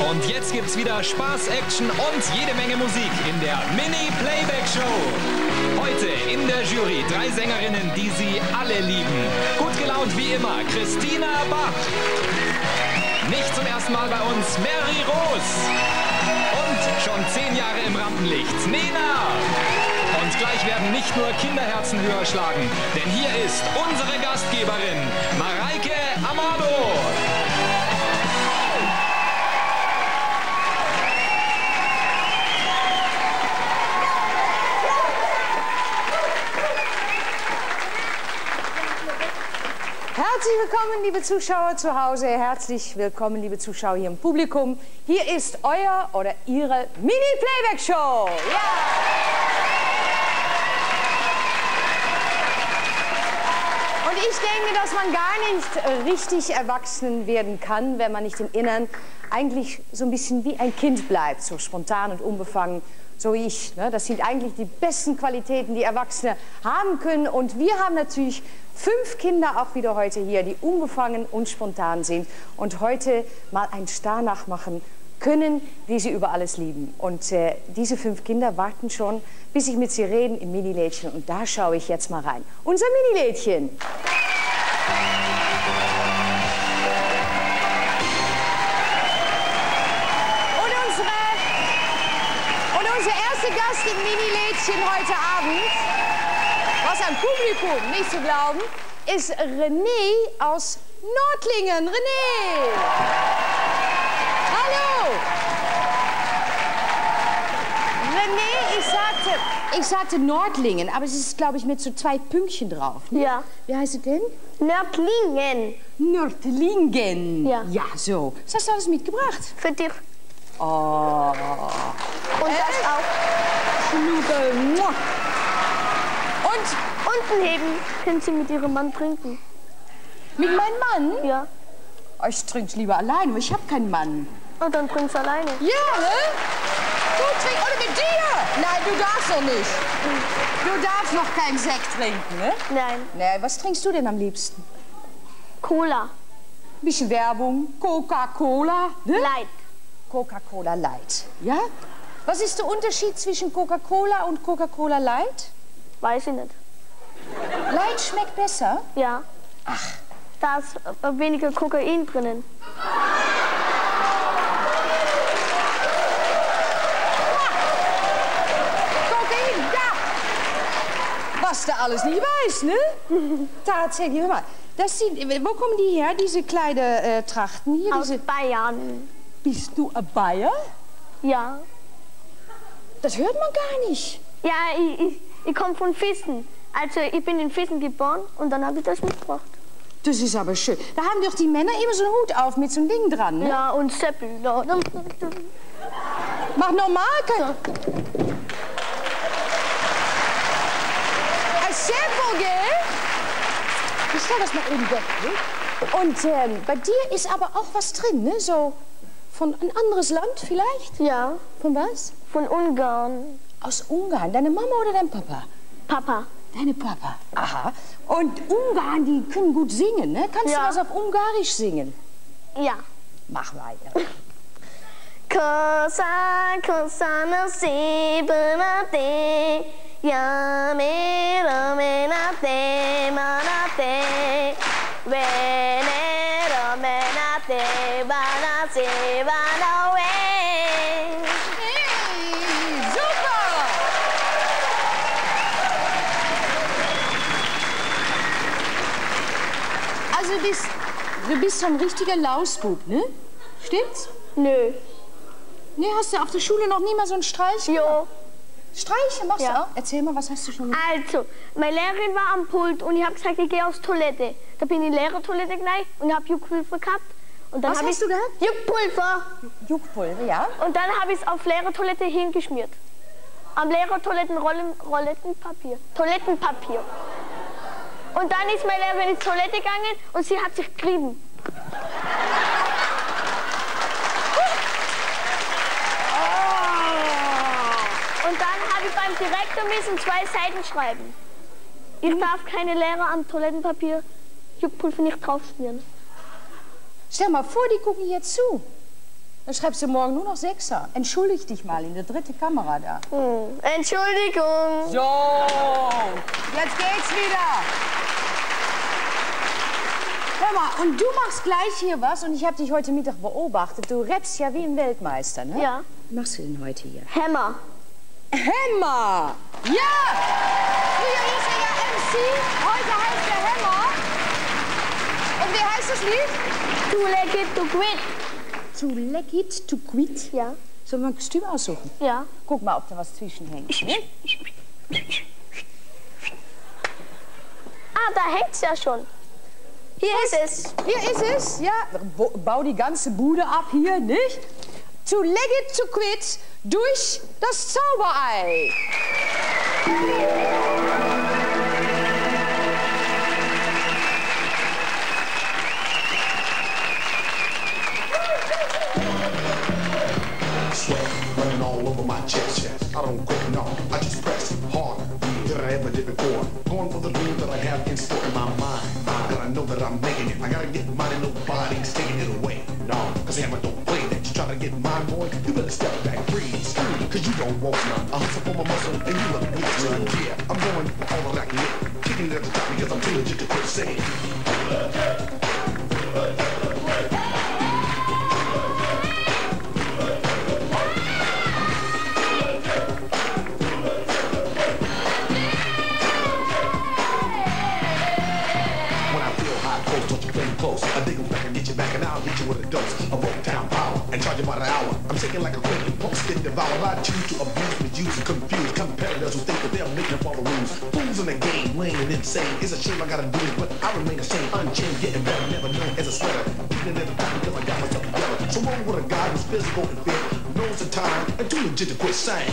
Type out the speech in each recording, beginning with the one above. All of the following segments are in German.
Und jetzt gibt's wieder Spaß, Action und jede Menge Musik in der Mini-Playback-Show. Heute in der Jury 3 Sängerinnen, die Sie alle lieben. Gut gelaunt wie immer, Christina Bach. Nicht zum ersten Mal bei uns, Mary Rose. Und schon 10 Jahre im Rampenlicht, Nena. Und gleich werden nicht nur Kinderherzen höher schlagen, denn hier ist unsere Gastgeberin, Mareike Amado. Herzlich willkommen, liebe Zuschauer zu Hause. Herzlich willkommen, liebe Zuschauer hier im Publikum. Hier ist euer oder Ihre Mini-Playback-Show. Ja! Und ich denke, dass man gar nicht richtig erwachsen werden kann, wenn man nicht im Innern eigentlich so ein bisschen wie ein Kind bleibt, so spontan und unbefangen. So wie ich. Ne? Das sind eigentlich die besten Qualitäten, die Erwachsene haben können. Und wir haben natürlich 5 Kinder auch wieder heute hier, die unbefangen und spontan sind und heute mal einen Star nachmachen können, die sie über alles lieben. Und diese 5 Kinder warten schon, bis ich mit sie reden im Mini-Lädchen. Und da schaue ich jetzt mal rein. Unser Mini-Lädchen. Unser erster Gast im Mini-Lädchen heute Abend, was am Publikum nicht zu glauben, ist René aus Nordlingen. René! Hallo! René, ich sagte Nordlingen, aber es ist, glaube ich, mit so 2 Pünktchen drauf. Ne? Ja. Wie heißt es denn? Nördlingen. Nördlingen. Ja. Ja, so. Was hast du alles mitgebracht? Für dich. Oh. Und das auch. Schnuckel. Und unten heben können Sie mit Ihrem Mann trinken. Mit meinem Mann? Ja. Oh, ich trinke lieber alleine, weil ich habe keinen Mann. Und dann trinkst du alleine. Ja, ne? Du trinkst, oder mit dir? Nein, du darfst noch nicht. Du darfst noch keinen Sekt trinken, ne? Nein. Nee, was trinkst du denn am liebsten? Cola. Ein bisschen Werbung. Coca-Cola. Ne? Light. Coca-Cola Light. Ja? Was ist der Unterschied zwischen Coca-Cola und Coca-Cola Light? Weiß ich nicht. Light schmeckt besser? Ja. Ach. Da ist weniger Kokain drinnen. Kokain, ja! Was du alles nie weiß, ne? Tatsächlich, hör mal. Das sind, wo kommen die her, diese Kleidertrachten hier? Aus Bayern. Bist du ein Bayer? Ja. Das hört man gar nicht. Ja, ich komme von Füssen. Also ich bin in Füssen geboren und dann habe ich das mitgebracht. Das ist aber schön. Da haben doch die Männer immer so einen Hut auf mit so einem Ding dran, ne? Ja, und Seppel. Ja. Mach normal. Ein Seppel, gell? Ich stell das mal eben weg, ne? Und bei dir ist aber auch was drin, ne? So von ein anderes Land vielleicht? Ja. Von was? Von Ungarn. Aus Ungarn. Deine Mama oder dein Papa? Papa. Deine Papa. Aha. Und Ungarn, die können gut singen, ne? Kannst du was auf Ungarisch singen? Ja. Mach weiter. Cosa, cosa na sebnate, yame ramenate, manate, vene ramenate, banase, banawe. Also du bist so ein richtiger Lausbub, ne? Stimmt's? Nö. Ne, hast du auf der Schule noch nie mal so einen Streich gemacht? Jo. Streiche machst Ja. du auch? Erzähl mal, was hast du schon gemacht? Also, meine Lehrerin war am Pult und ich habe gesagt, ich gehe aufs Toilette. Da bin ich in die Lehrertoilette gleich und habe Juckpulver gehabt. Und dann Was hast du gehabt? Juckpulver. Juckpulver, ja. Und dann habe ich es auf Lehrertoilette hingeschmiert. Am Lehrertoilettenrollenpapier. Toilettenpapier. Und dann ist meine Lehrerin ins Toilette gegangen und sie hat sich gerieben. Und dann habe ich beim Direktor müssen 2 Seiten schreiben. Ich darf keine Lehrer am Dann schreibst du morgen nur noch 6er. Entschuldig dich mal in der 3. Kamera da. Entschuldigung. So, jetzt geht's wieder. Hör mal, und du machst gleich hier was und ich habe dich heute Mittag beobachtet. Du rappst ja wie ein Weltmeister, ne? Ja. Was machst du denn heute hier? Hammer. Hammer! Ja! Früher hieß er ja MC, heute heißt er Hammer. Und wie heißt das Lied? Too late to quit. Too late to quit? Ja. Sollen wir ein Kostüm aussuchen? Ja. Guck mal, ob da was zwischenhängt. Ne? Ah, da hängt's ja schon. Hier ist es. Hier ist es, ja. Bau die ganze Bude ab hier, nicht? To late to quit durch das Zauberei. Sweat running all over my chest. I don't quit, no, I just press harder than I ever did before. Going for the dream that I have in store in my mind. And I know that I'm making it. I gotta get mine and nobody's taking it away. No, cause Hammer don't play that. You try to get mine, boy, you better step back, freeze. Cause you don't want none. I hustle for my muscle and you look good, son. Yeah, I'm going all that I can get. Kicking it at the top because I'm too legit to quit saying. Close. I dig 'em back and get you back and I'll hit you with a dose of Old Town power and charge you by the hour. I'm shaking like a quick impulse, get devoured. I choose to abuse, misuse, and confuse competitors who think that they're making up all the rules. Fools in the game, lame and insane. It's a shame I gotta do it, but I remain the same, unchained, getting better, never known as a sweater. Keeping it at the top because I got myself together. So wrong with a guy who's physical and fit, knows the time, and too legit to quit saying.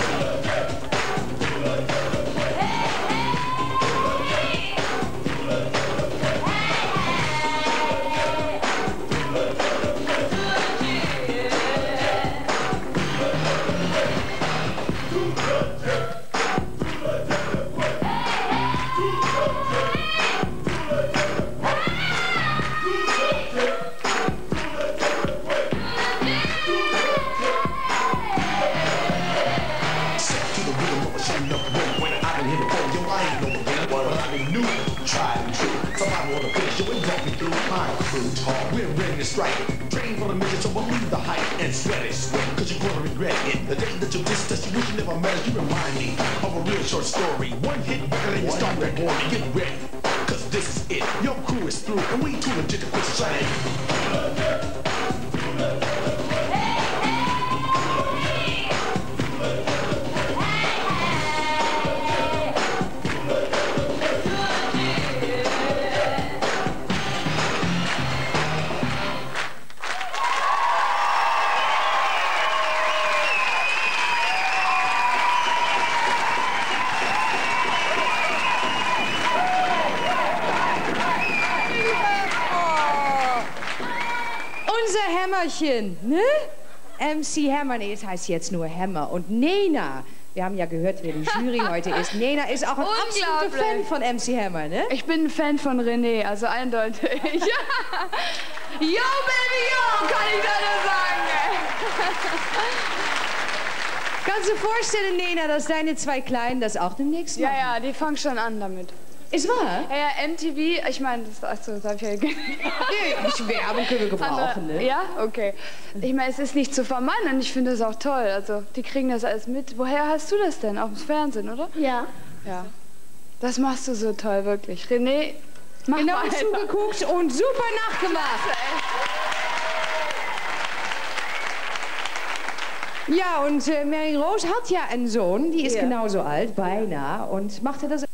We're ready to strike. Train for the mission, so believe the hype and sweat it. Cause you're gonna regret it. The day that you distance, you wish you never met us. You remind me of a real short story. One hit record and you start recording. Get ready, cause this is it. Your crew is through, and we too legit to quit saying. Hämmerchen, ne? MC Hammer, nee, es heißt jetzt nur Hammer. Und Nena, wir haben ja gehört, wer die Jury heute ist. Nena ist auch ein absoluter Fan von MC Hammer, ne? Ich bin ein Fan von René, also eindeutig. Yo, Baby, yo, kann ich da nur sagen. Kannst du dir vorstellen, Nena, dass deine zwei Kleinen das auch demnächst machen? Ja, ja, die fangen schon an damit. Ist wahr? Ja, ja, MTV, ich meine, das habe ich ja Nee, Werbung können wir gebrauchen, ne? Ja, okay. Ich meine, es ist nicht zu vermeiden und ich finde das auch toll. Also, die kriegen das alles mit. Woher hast du das denn? Auf dem Fernsehen, oder? Ja. Ja. Das machst du so toll, wirklich. René, mach genau weiter. zugeguckt und super nachgemacht. Ja, und Mary Rose hat ja einen Sohn, die ist genauso alt, beinahe. Und macht er das